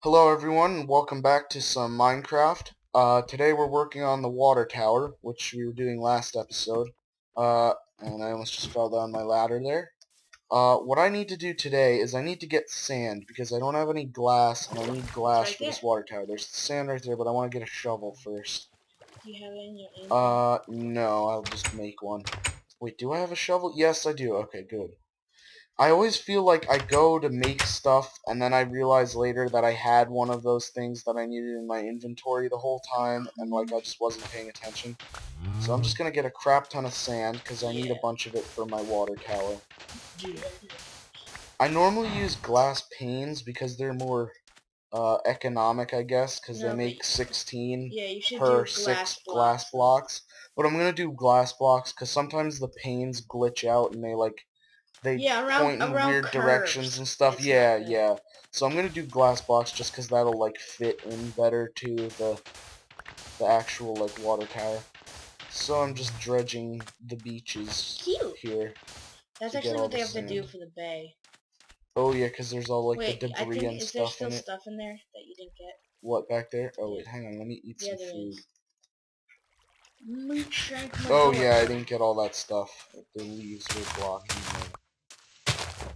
Hello everyone, and welcome back to some Minecraft. Today we're working on the water tower, which we were doing last episode. And I almost just fell down my ladder there. What I need to do today is I need to get sand, because I don't have any glass, and I need glass right for this there. water tower. There's sand right there, but I want to get a shovel first. Do you have it in your inventory? No, I'll just make one. Wait, do I have a shovel? Yes, I do. Okay, good. I always feel like I go to make stuff, and then I realize later that I had one of those things that I needed in my inventory the whole time, and like I just wasn't paying attention. So I'm just gonna get a crap ton of sand, because I need a Yeah. bunch of it for my water tower. Yeah. I normally use glass panes because they're more economic, I guess, because they No, but make 16 yeah, you should per do 6 glass glass blocks. blocks. But I'm gonna do glass blocks, because sometimes the panes glitch out, and they Yeah, around point in weird directions curves. and stuff. It's not Yeah, good. yeah. So I'm gonna do glass blocks just because that'll like fit in better to the actual like water tower. So I'm just dredging the beaches Cute. here That's to get actually all what the they have to do sand. for the bay. Oh yeah, because there's all like the Wait, I debris think and is there stuff still in it. stuff in there that you didn't get? What, back there? Oh Yeah. wait, hang on, let me eat Yeah, some there food. is. Meat shank my Oh door. yeah, I didn't get all that stuff. The leaves were blocking the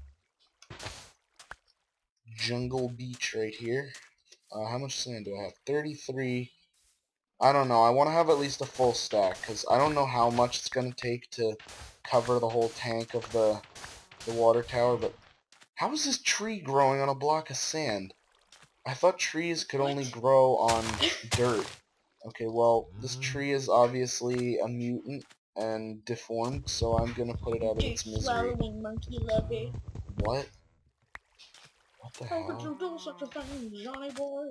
jungle beach right here. How much sand do I have? 33. I don't know. I want to have at least a full stack, because I don't know how much it's going to take to cover the whole tank of the water tower, but how is this tree growing on a block of sand? I thought trees could only What? grow on dirt. Okay, well, this tree is obviously a mutant and deformed, so I'm going to put it out of Dick its misery. swallowing monkey lover. What? What the How could hell? you do such a thing, Johnny boy?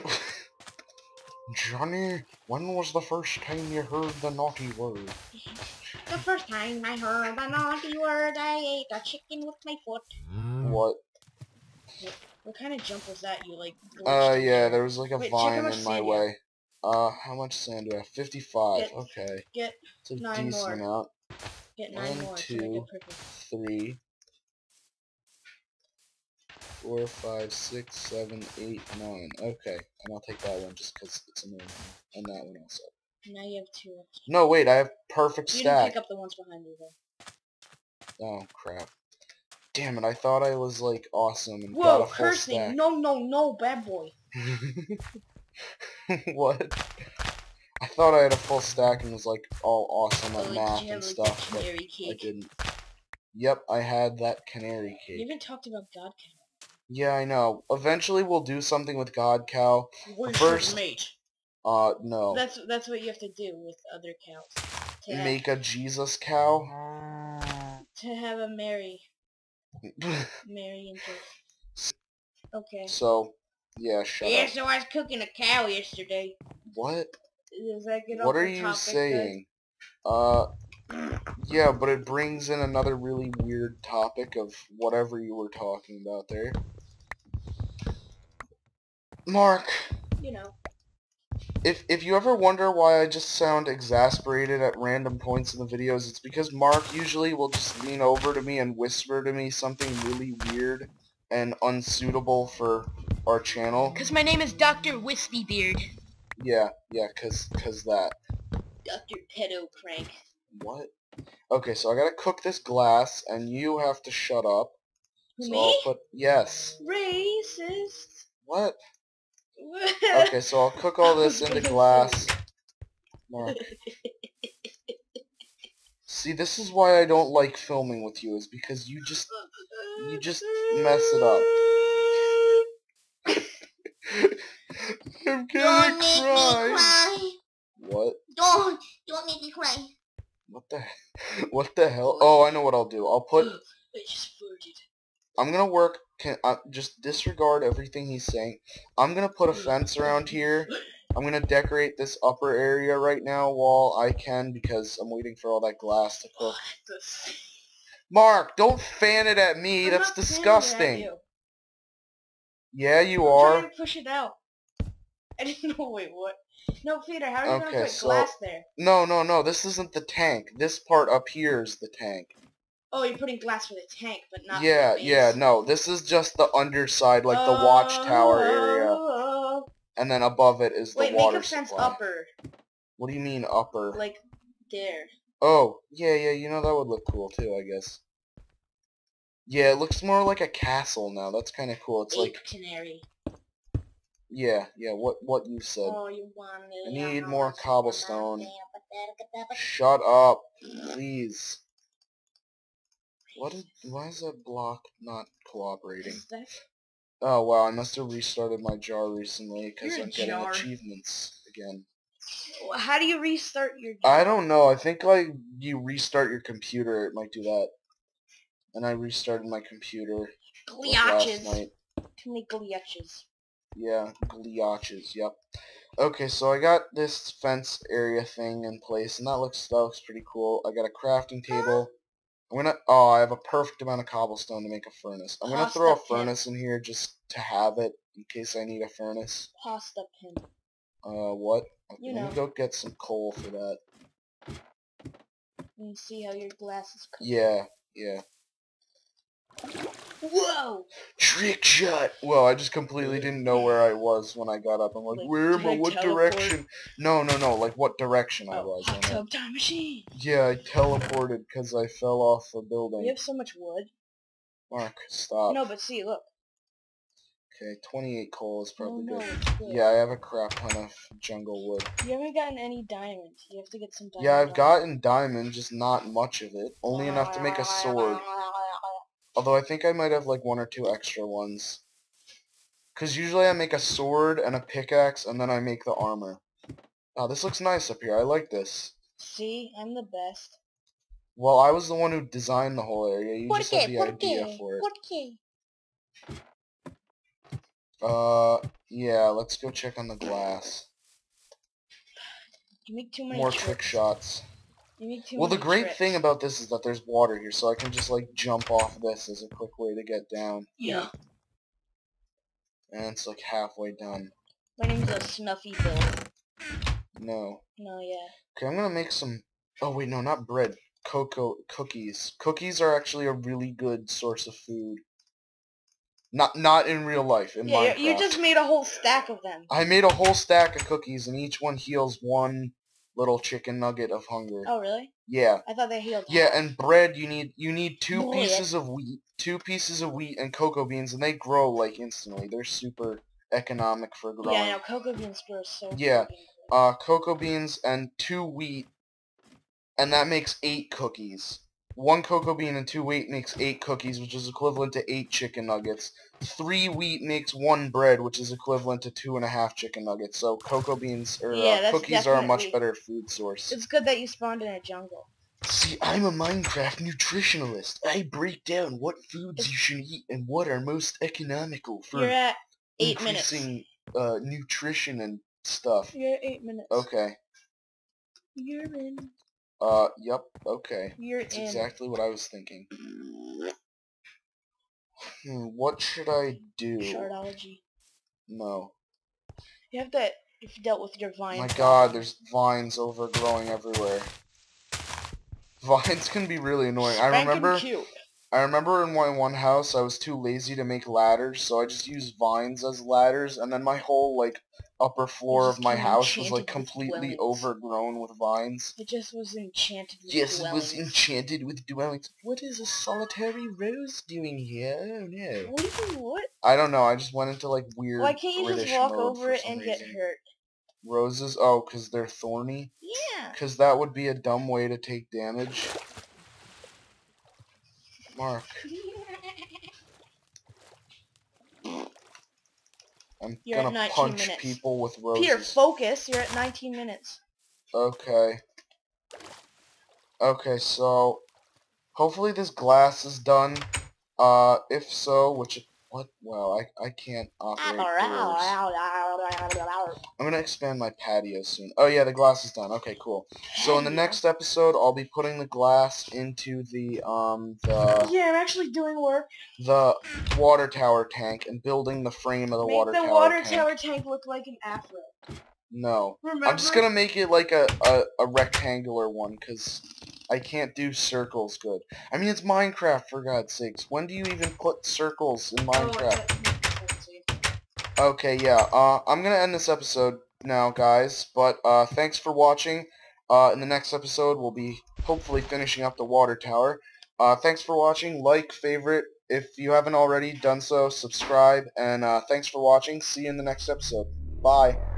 Johnny, when was the first time you heard the naughty word? The first time I heard a naughty word, I ate a chicken with my foot. What? What kind of jump was that? You like glitched in Yeah, there. there was like a Wait, check how vine much in my sand you have. way. How much sand do I have? 55. Get Okay. get It's a 9 decent more. amount. Get 9 One, more to make it two, perfect. 3, 4, 5, 6, 7, 8, 9. Okay. And I'll take that one just because it's annoying. And that one also. Now you have 2 extra. No, wait, I have perfect You didn't stack. pick up the ones behind you though. Oh, crap. Damn it, I thought I was, like, awesome and got Whoa, a full cursing! stack. No, bad boy. What? I thought I had a full stack and was, like, all awesome at Did math you have and like stuff, the but canary I cake? didn't. Yep, I had that canary You cake. even talked about God Cow. Yeah, I know. Eventually we'll do something with God Cow. We First, should mate. no. That's what you have to do with other cows. Make a Jesus cow? To have a Mary and Joseph. Okay. So, yeah, shut Yeah, up. so I was cooking a cow yesterday. What? Does that get What off are the you topic saying? Yeah, but it brings in another really weird topic of whatever you were talking about there. Mark, good? You know. if you ever wonder why I just sound exasperated at random points in the videos, it's because Mark usually will just lean over to me and whisper to me something really weird and unsuitable for our channel. Because my name is Dr. Wispybeard. Yeah, cause that. Dr. Pedo Crank. What? Okay, so I gotta cook this glass, and you have to shut up. Who, So me? I'll put, yes. Racist. What? Okay, so I'll cook all this into glass. Mark. See, this is why I don't like filming with you, is because you just mess it up. I'm gonna Don't make cry. me cry. What? Don't make me cry. What the hell? Oh, I know what I'll do. I'll put, I just farted. I'm gonna work, just disregard everything he's saying. I'm gonna put a fence around here. I'm gonna decorate this upper area right now while I can, because I'm waiting for all that glass to cook. Mark, don't fan it at me. I'm That's not fanning it at disgusting. you. Yeah, you I'm are. trying to push it out. I didn't know. Wait, what? No, Peter, how are you Okay, gonna put so glass there? no. This isn't the tank. This part up here is the tank. Oh, you're putting glass for the tank, but not for Yeah, the base. yeah, no, this is just the underside, like the watchtower area, Oh. and then above it is the Wait, water make a fence supply. upper. What do you mean upper? Like, there. Oh, yeah, you know, that would look cool too, I guess. Yeah, it looks more like a castle now. That's kind of cool. It's like, Canary. yeah, what you said. Oh, you want it. I need more cobblestone. Shut up, please. Why is that block not cooperating? Is that? Oh, wow, I must have restarted my jar recently because Your I'm getting jar. achievements again. How do you restart your jar? I don't know. I think, like, you restart your computer, it might do that. And I restarted my computer last Glitches. night. Too many glitches. Yeah, glitches, yep. Okay, so I got this fence area thing in place, and that looks pretty cool. I got a crafting table. I have a perfect amount of cobblestone to make a furnace. I'm gonna Pasta throw a pin. furnace in here just to have it in case I need a furnace. Pasta pin. What? Okay, You let know. me go get some coal for that. And see how your glass is cooked. Yeah. Whoa! Trick shot! Well, I just completely didn't know where I was when I got up. I'm like, where am I? What direction? No, like what direction I was. Hot tub time machine. Yeah, I teleported because I fell off a building. You have so much wood. Mark, stop. No, but see, look. Okay, 28 coal is probably No, good. it's good. Yeah, I have a crap ton of jungle wood. You haven't gotten any diamonds. You have to get some diamonds. Yeah, I've gotten diamond, just not much of it. Only enough to make a sword. Although I think I might have like 1 or 2 extra ones. Because usually I make a sword and a pickaxe, and then I make the armor. Oh, this looks nice up here. I like this. See, I'm the best. Well, I was the one who designed the whole area. You just had the idea for it. Yeah, let's go check on the glass. You make too many More tricks. trick shots. You make too Well, the many great tricks. thing about this is that there's water here, so I can just, like, jump off this as a quick way to get down. Yeah. And it's, like, halfway done. My name's a Snuffy Bill. No. No, yeah. Okay, I'm gonna make some... Oh, wait, no, not bread. Cookies. Cookies are actually a really good source of food. Not in real life, in Minecraft. You just made a whole stack of them. I made a whole stack of cookies, and each one heals 1 little chicken nugget of hunger. Oh, really? Yeah. I thought they healed Yeah, half. and bread, you need 2 Bread. pieces of wheat, 2 pieces of wheat and cocoa beans, and they grow, like, instantly. They're super economic for growing. Yeah, I know, cocoa beans grow so Yeah. fucking quick. Cocoa beans and 2 wheat, and that makes 8 cookies. 1 cocoa bean and 2 wheat makes 8 cookies, which is equivalent to 8 chicken nuggets. 3 wheat makes 1 bread, which is equivalent to 2.5 chicken nuggets. So cocoa beans or cookies are a much better food source. It's good that you spawned in a jungle. See, I'm a Minecraft nutritionalist. I break down what foods you should eat and what are most economical for You're at 8 increasing nutrition and stuff. You're at 8 minutes. Okay. You're in. Yep, okay. You're That's in. exactly what I was thinking. What should I do? Shardology. No. You have that. You've dealt with your vines. My god, there's vines overgrowing everywhere. Vines can be really annoying. I remember in my one house I was too lazy to make ladders, so I just used vines as ladders, and then my whole, like, upper floor of my house was, like, completely overgrown with vines. It just was enchanted with Yes, dwellings. it was enchanted with dwellings. What is a solitary rose doing here? Oh, no. What? I don't know, I just went into, like, weird Why can't you British just walk mode over for it some and reason. get hurt? Roses? Oh, because they're thorny? Yeah. Because that would be a dumb way to take damage. Mark. I'm gonna punch people with roses. Peter, focus. You're at 19 minutes. Okay. Okay, so hopefully this glass is done. If so, which what? Well, I can't operate doors. I'm gonna expand my patio soon. Oh yeah, the glass is done. Okay, cool. So in the next episode, I'll be putting the glass into the Yeah, I'm actually doing work. The water tower tank and building the frame of the water tower tank. Make the water tower tank look like an afro. No. Remember? I'm just gonna make it like a rectangular one, because I can't do circles good. I mean, it's Minecraft, for God's sakes. When do you even put circles in Minecraft? Let's see. Okay, yeah, I'm gonna end this episode now, guys, but, thanks for watching. In the next episode, we'll be hopefully finishing up the water tower. Thanks for watching. Like, favorite, if you haven't already done so, subscribe, and, thanks for watching. See you in the next episode. Bye.